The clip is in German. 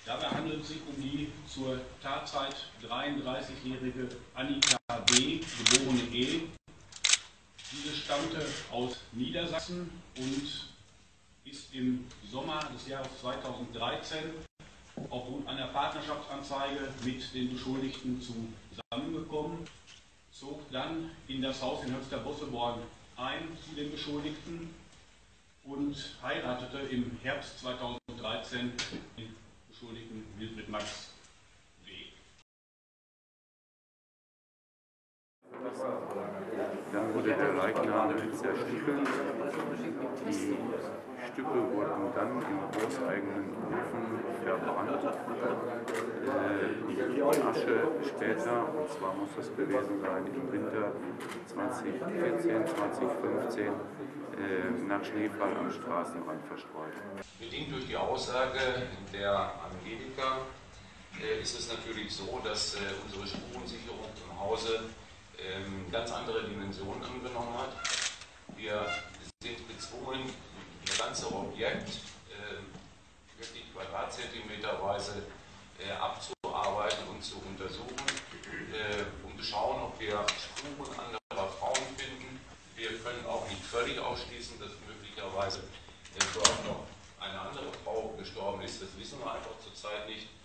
Dabei handelt es sich um die zur Tatzeit 33-jährige Annika B., geborene E. Diese stammte aus Niedersachsen und ist im Sommer des Jahres 2013 aufgrund einer Partnerschaftsanzeige mit den Beschuldigten zusammengekommen, zog dann in das Haus in Höxter-Bosseborn ein zu den Beschuldigten und heiratete im Herbst 2013 den Beschuldigten Wilfried Max W. Dann wurde der Leichnam zerstückelt. Die Stücke wurden dann im hauseigenen Ofen verbrannt. Die Asche später, und zwar muss das gewesen sein im Winter 2014, 2015, nach Schneefall am Straßenrand verstreut. Bedingt durch die Aussage der Angelika ist es natürlich so, dass unsere Spurensicherung im Hause ganz andere Dimensionen angenommen hat. Wir sind gezwungen, das ganze Objekt wirklich quadratzentimeterweise abzuarbeiten und zu untersuchen, um zu schauen, ob wir Spuren anderer Frauen finden. Wir können auch nicht völlig ausschließen, dass möglicherweise dort noch eine andere Frau gestorben ist. Das wissen wir einfach zurzeit nicht.